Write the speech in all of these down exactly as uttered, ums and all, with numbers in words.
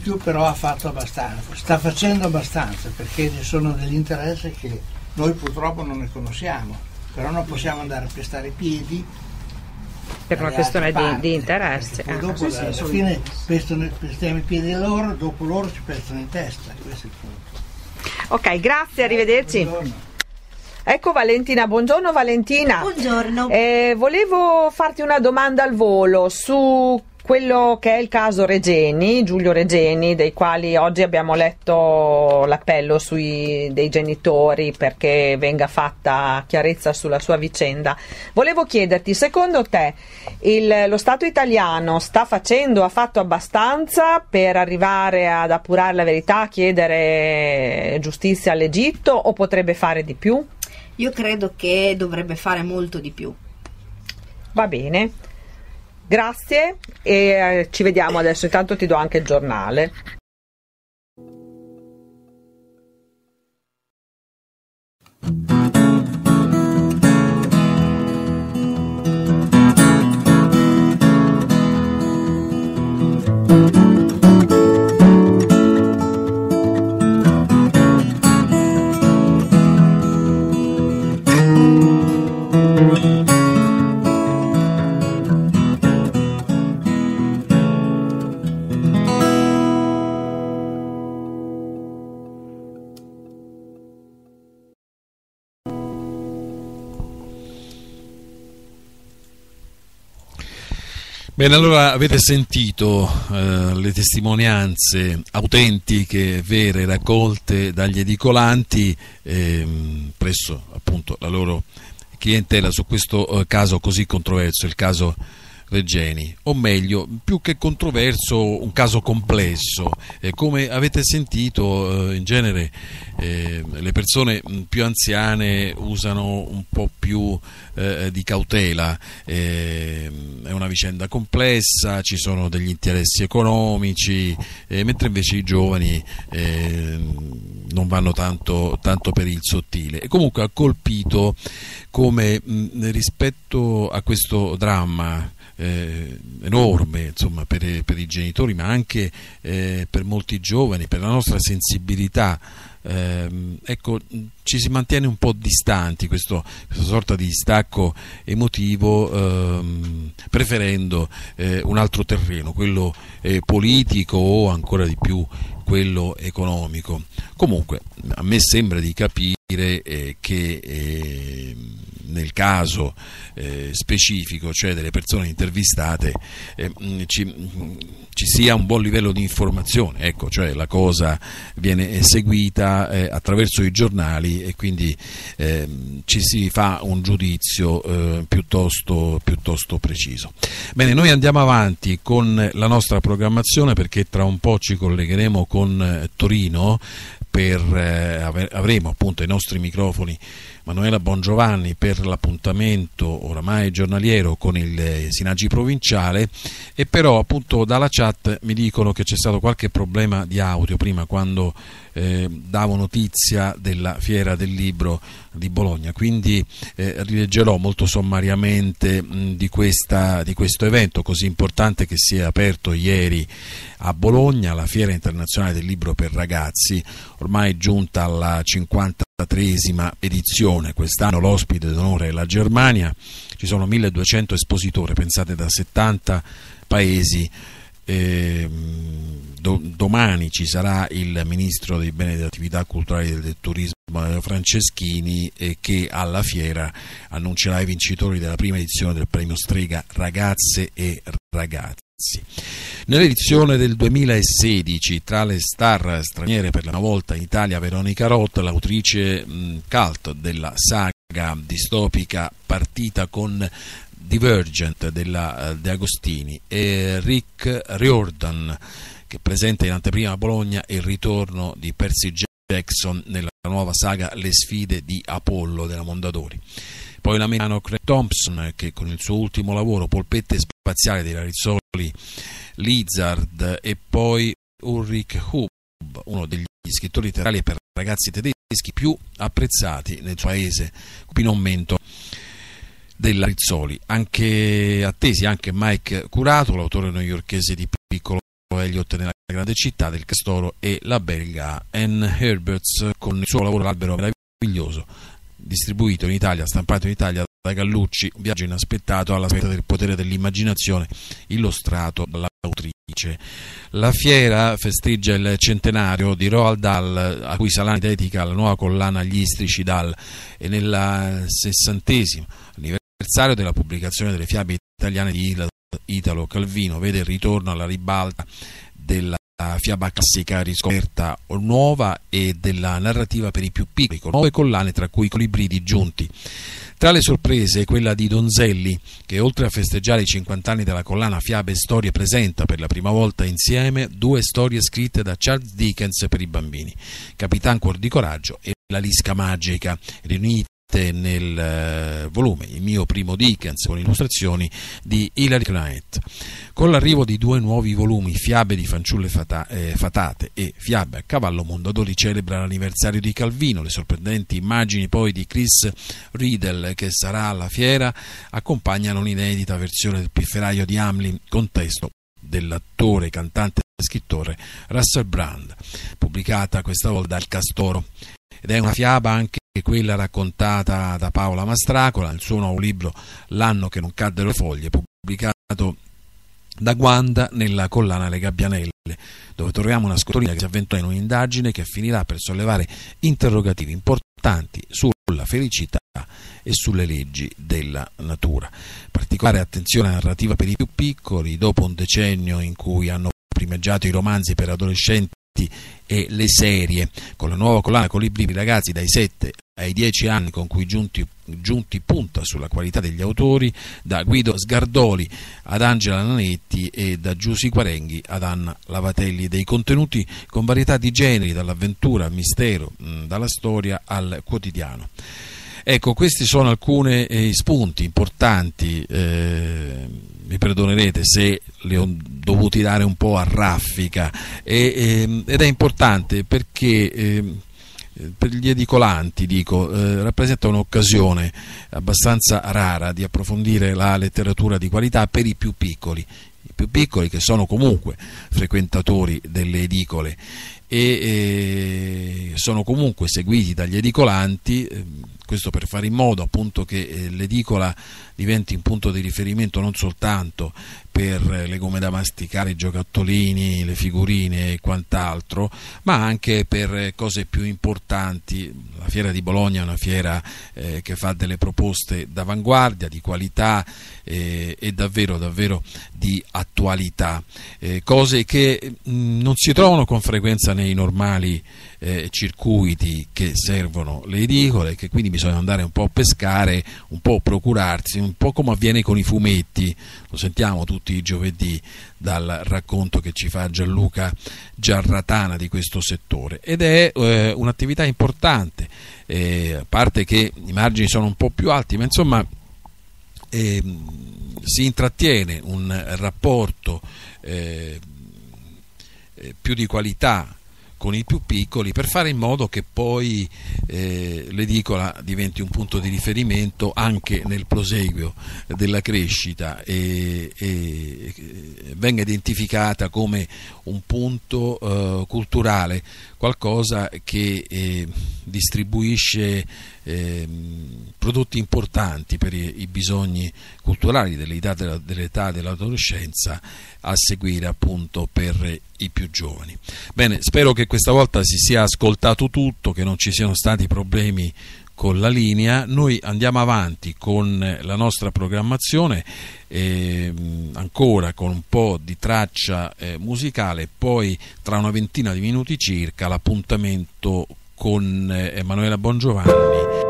più, però ha fatto abbastanza, sta facendo abbastanza, perché ci sono degli interessi che noi purtroppo non ne conosciamo, però non possiamo andare a pestare i piedi per una questione di, di interesse. Poi eh. dopo alla, alla fine pestano, pestiamo i piedi a loro, dopo loro ci pestano in testa, questo è il punto. Ok, grazie, arrivederci. Buongiorno. Ecco Valentina, buongiorno Valentina. Buongiorno. Eh, volevo farti una domanda al volo su quello che è il caso Regeni, Giulio Regeni, dei quali oggi abbiamo letto l'appello sui, dei genitori perché venga fatta chiarezza sulla sua vicenda. Volevo chiederti, secondo te il, lo Stato italiano sta facendo, ha fatto abbastanza per arrivare ad appurare la verità, a chiedere giustizia all'Egitto, o potrebbe fare di più? Io credo che dovrebbe fare molto di più. Va bene, grazie e eh, ci vediamo adesso, intanto ti do anche il giornale. Bene, allora avete sentito eh, le testimonianze autentiche, vere, raccolte dagli edicolanti eh, presso appunto la loro clientela su questo eh, caso così controverso, il caso Regeni, o meglio, più che controverso, un caso complesso. Eh, come avete sentito, eh, in genere eh, le persone più anziane usano un po' più eh, di cautela, eh, è una vicenda complessa, ci sono degli interessi economici, eh, mentre invece i giovani eh, non vanno tanto, tanto per il sottile. E comunque ha colpito come mh, rispetto a questo dramma Eh, enorme, insomma, per, per i genitori, ma anche eh, per molti giovani, per la nostra sensibilità, eh, ecco, ci si mantiene un po' distanti, questo, questa sorta di distacco emotivo, ehm, preferendo eh, un altro terreno, quello eh, politico o ancora di più quello economico. Comunque a me sembra di capire eh, che eh, nel caso eh, specifico, cioè delle persone intervistate, eh, ci, ci sia un buon livello di informazione, ecco, cioè la cosa viene seguita eh, attraverso i giornali e quindi eh, ci si fa un giudizio eh, piuttosto, piuttosto preciso. Bene, noi andiamo avanti con la nostra programmazione, perché tra un po' ci collegheremo con eh, Torino, per, eh, avremo appunto ai nostri microfoni Manuela Bongiovanni per l'appuntamento oramai giornaliero con il Sinagi provinciale, e però appunto dalla chat mi dicono che c'è stato qualche problema di audio prima quando eh, davo notizia della Fiera del Libro di Bologna, quindi eh, rileggerò molto sommariamente mh, di, questa, di questo evento così importante che si è aperto ieri a Bologna, la Fiera Internazionale del Libro per Ragazzi, ormai giunta alla cinquantatreesima edizione. Quest'anno l'ospite d'onore è la Germania, ci sono milleduecento espositori, pensate, da settanta paesi. Eh, do, domani ci sarà il ministro dei beni e delle attività culturali e del turismo Franceschini, eh, che alla fiera annuncerà i vincitori della prima edizione del premio Strega Ragazze e Ragazzi. Nell'edizione del duemilasedici, tra le star straniere per la prima volta in Italia, Veronica Roth, l'autrice mh, cult della saga distopica partita con Divergent della De Agostini, e Rick Riordan, che presenta in anteprima a Bologna il ritorno di Percy Jackson nella nuova saga Le sfide di Apollo della Mondadori. Poi l'americano Craig Thompson, che con il suo ultimo lavoro Polpette spaziale dei Rizzoli Lizard, e poi Ulrich Hub, uno degli scrittori letterari per ragazzi tedeschi più apprezzati nel suo paese, qui non mento, della Rizzoli. Anche attesi anche Mike Curato, l'autore newyorkese di Piccolo Eliot nella grande città del castoro e la belga Anne Herberts con il suo lavoro L'albero meraviglioso, distribuito in Italia, stampato in Italia da Gallucci, un viaggio inaspettato alla sfera del potere dell'immaginazione, illustrato dall'autrice. La fiera festeggia il centenario di Roald Dahl, a cui Salani dedica la nuova collana Gli istrici Dahl, e nel sessantesimo anniversario della pubblicazione delle fiabe italiane di Italo Calvino vede il ritorno alla ribalta della fiaba classica riscoperta o nuova e della narrativa per i più piccoli, con nuove collane tra cui Colibrì disgiunti. Tra le sorprese quella di Donzelli, che oltre a festeggiare i cinquanta anni della collana Fiabe e Storie presenta per la prima volta insieme due storie scritte da Charles Dickens per i bambini, Capitan Cuor di Coraggio e La Lisca Magica, riunite nel volume Il mio primo Dickens, con illustrazioni di Hilary Knight. Con l'arrivo di due nuovi volumi, Fiabe di fanciulle fata, eh, fatate e Fiabe a cavallo, Mondadori celebra l'anniversario di Calvino. Le sorprendenti immagini poi di Chris Riedel, che sarà alla fiera, accompagnano l'inedita versione del Pifferaio di Hamlin con testo dell'attore, cantante e scrittore Russell Brand, pubblicata questa volta dal Castoro. Ed è una fiaba anche quella raccontata da Paola Mastracola nel suo nuovo libro L'anno che non caddero le foglie, pubblicato da Guanda nella collana Le Gabbianelle, dove troviamo una scrittrice che si avventura in un'indagine che finirà per sollevare interrogativi importanti sulla felicità e sulle leggi della natura. Particolare attenzione narrativa per i più piccoli, dopo un decennio in cui hanno primeggiato i romanzi per adolescenti e le serie, con la nuova collana Colibrì per i ragazzi dai sette ai dieci anni, con cui giunti, giunti punta sulla qualità degli autori, da Guido Sgardoli ad Angela Nanetti e da Giusy Quarenghi ad Anna Lavatelli, dei contenuti con varietà di generi, dall'avventura al mistero, dalla storia al quotidiano. Ecco, questi sono alcuni eh, spunti importanti, eh, mi perdonerete se li ho dovuti dare un po' a raffica, e, eh, ed è importante perché eh, per gli edicolanti, dico, eh, rappresenta un'occasione abbastanza rara di approfondire la letteratura di qualità per i più piccoli, i più piccoli che sono comunque frequentatori delle edicole e eh, sono comunque seguiti dagli edicolanti, eh, questo per fare in modo appunto che eh, l'edicola diventi un punto di riferimento non soltanto per le gomme da masticare, i giocattolini, le figurine e quant'altro, ma anche per cose più importanti. La Fiera di Bologna è una fiera eh, che fa delle proposte d'avanguardia, di qualità eh, e davvero davvero di attualità, eh, cose che mh, non si trovano con frequenza nei normali eh, circuiti che servono le edicole, che quindi bisogna andare un po' a pescare, un po' procurarsi, un po' come avviene con i fumetti, lo sentiamo tutti i giovedì dal racconto che ci fa Gianluca Giarratana di questo settore, ed è eh, un'attività importante, eh, a parte che i margini sono un po' più alti, ma insomma eh, si intrattiene un rapporto eh, più di qualità con i più piccoli, per fare in modo che poi eh, l'edicola diventi un punto di riferimento anche nel proseguio della crescita e, e, e venga identificata come un punto eh, culturale, qualcosa che eh, distribuisce eh, prodotti importanti per i, i bisogni culturali dell'età, della, dell'età dell'adolescenza, a seguire appunto per i più giovani. Bene, spero che questa volta si sia ascoltato tutto, che non ci siano stati problemi con la linea. Noi andiamo avanti con la nostra programmazione, eh, ancora con un po' di traccia eh, musicale, poi tra una ventina di minuti circa l'appuntamento con eh, Emanuela Bongiovanni.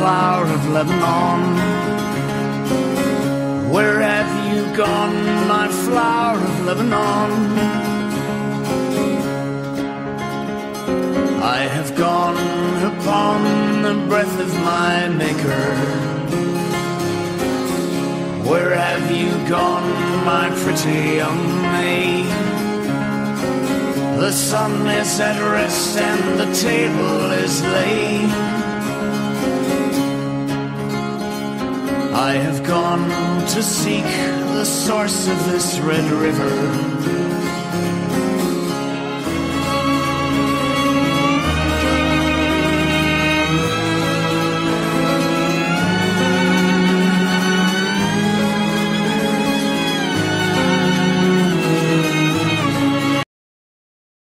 flower of Lebanon. Where have you gone, my flower of Lebanon? I have gone upon the breath of my Maker. Where have you gone, my pretty young maid? The sun is at rest and the table is laid. I have gone to seek the source of this red river.